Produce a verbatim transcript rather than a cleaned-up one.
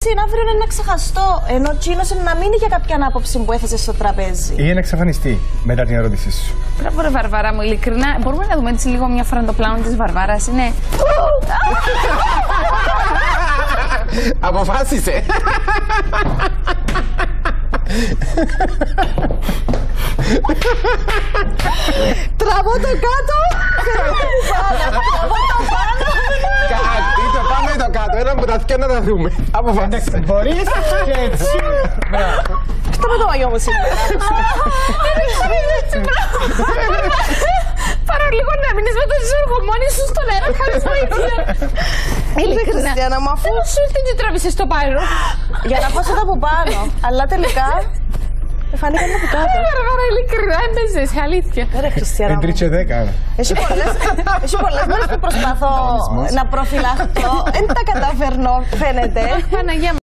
έτσι αύριο είναι να ξεχαστώ. Ενώ τσίνος να μείνει για κάποια άποψη που έθεσε στο τραπέζι. Ή να εξαφανιστεί μετά την ερώτησή σου. Μπράβο, ρε Βαρβάρα μου, ειλικρινά. Μπορούμε να δούμε έτσι λίγο μια φορά το πλάνο της Βαρβάρας. Είναι. Αποφάσισε. Τραβώ το κάτω. Τραβώ το πάνω. Κάτι, το πάνω ή το κάτω. Ένα από τα δυο να τα δούμε. Αποφάσισε. Μπορείς και έτσι. Αυτό με το μαγιό μου σήμερα. Πάρω λίγο να μείνεις με το ζώο μόνη σου στον αέρα. Χωρίς βοήθεια. Ειλικρινά. Χριστιανά μου, αφού Σου ήρθε και τράβησες το πάνω. για να πάω εδώ από πάνω. Αλλά τελικά φανήκαν από κάτω. Βαρβάρα, ειλικρινά έμπαιζες, αλήθεια. Ρε Χριστιανά μου. Τρίτσε δέκα. Έχει πολλές, έχει πολλές μέρες που προσπαθώ να προφυλαχτώ. Δεν τα καταφέρνω, φαίνεται. Παναγία μου.